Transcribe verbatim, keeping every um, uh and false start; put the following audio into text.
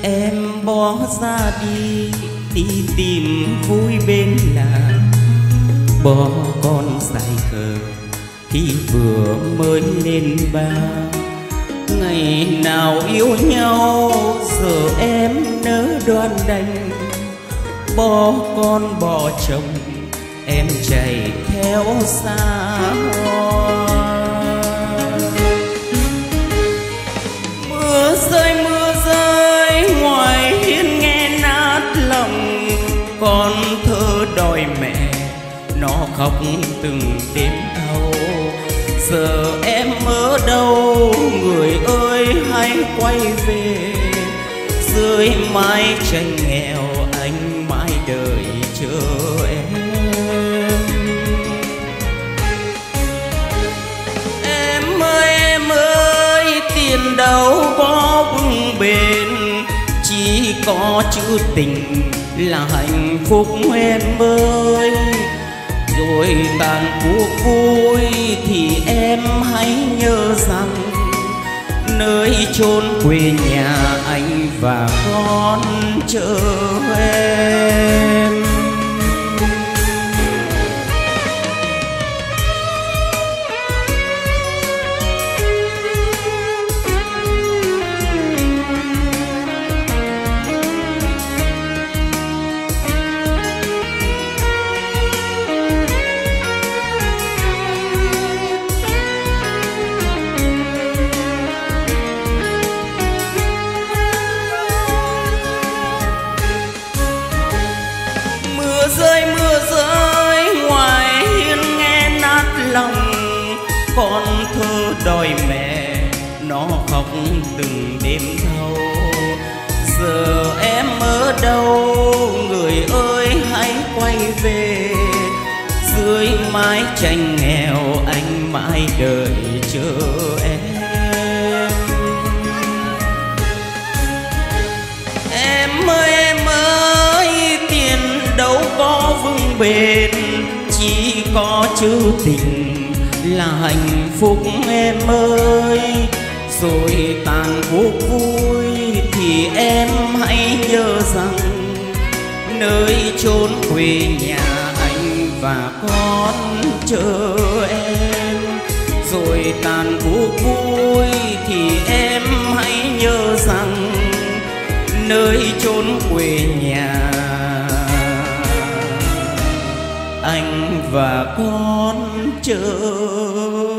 Em bỏ ra đi, đi tìm vui bên làng, bỏ con dài khờ khi vừa mới lên ba. Ngày nào yêu nhau giờ em nỡ đoan đành, bỏ con bỏ chồng em chạy theo xa hoa. Mưa rơi mưa rơi ngoài hiên nghe nát lòng, con thơ đòi mẹ nó khóc từng đêm thâu. Giờ em ở đâu người ơi hãy quay về, dưới mái tranh nghèo anh mãi đợi chờ em. Em ơi em ơi tiền đâu có vững bền, chỉ có chữ tình là hạnh phúc em ơi. Rồi tàn cuộc vui thì em hãy nhớ rằng nơi chốn quê nhà anh và con chờ em. Mưa rơi mưa rơi ngoài hiên nghe nát lòng, con thơ đòi mẹ nó khóc từng đêm thâu. Giờ em ở đâu người ơi hãy quay về, dưới mái tranh nghèo anh mãi đợi chờ em. Em ơi em ơi tiền đâu có vững bền, chỉ có chữ tình là hạnh phúc em ơi. Rồi tàn cuộc vui thì em hãy nhớ rằng nơi chốn quê nhà anh và con chờ em. Rồi tàn cuộc vui thì em hãy nhớ rằng nơi chốn quê nhà anh và con chờ